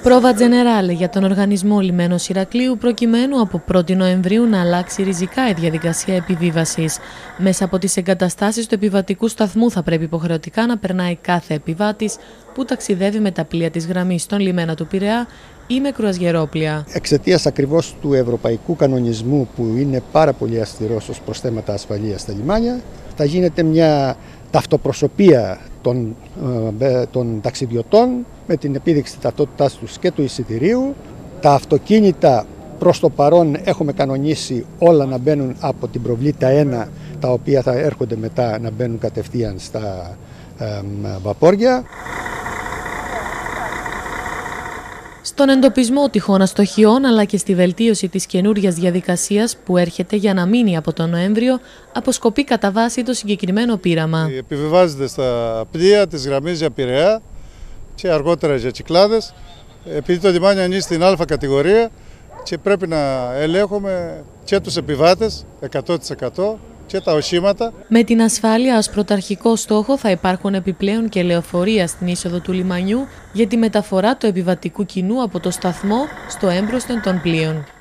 Πρόβα Τζενεράλε για τον Οργανισμό Λιμένος Ηρακλείου προκειμένου από 1η Νοεμβρίου να αλλάξει ριζικά η διαδικασία επιβίβασης. Μέσα από τις εγκαταστάσεις του επιβατικού σταθμού θα πρέπει υποχρεωτικά να περνάει κάθε επιβάτης που ταξιδεύει με τα πλοία της γραμμής στον λιμένα του Πειραιά ή με κρουαζιερόπλια. Εξαιτίας ακριβώς του ευρωπαϊκού κανονισμού που είναι πάρα πολύ αυστηρός ως προς θέματα ασφαλείας στα λιμάνια, θα γίνεται μια ταυτοπροσωπία των ταξιδιωτών με την επίδειξη ταυτότητάς τους και του εισιτηρίου. Τα αυτοκίνητα προς το παρόν έχουμε κανονίσει όλα να μπαίνουν από την προβλήτα 1, τα οποία θα έρχονται μετά να μπαίνουν κατευθείαν στα βαπόρια. Στον εντοπισμό τυχόν αστοχιών αλλά και στη βελτίωση της καινούριας διαδικασίας που έρχεται για να μείνει από τον Νοέμβριο, αποσκοπεί κατά βάση το συγκεκριμένο πείραμα. Επιβιβάζεται στα πλοία της γραμμής για Πειραιά και αργότερα για Κυκλάδες, επειδή το λιμάνι ανήκει στην Α κατηγορία και πρέπει να ελέγχουμε και τους επιβάτες 100% και τα οχήματα. Με την ασφάλεια ως πρωταρχικό στόχο θα υπάρχουν επιπλέον και λεωφορεία στην είσοδο του λιμανιού για τη μεταφορά του επιβατικού κοινού από το σταθμό στο έμπροσθεν των πλοίων.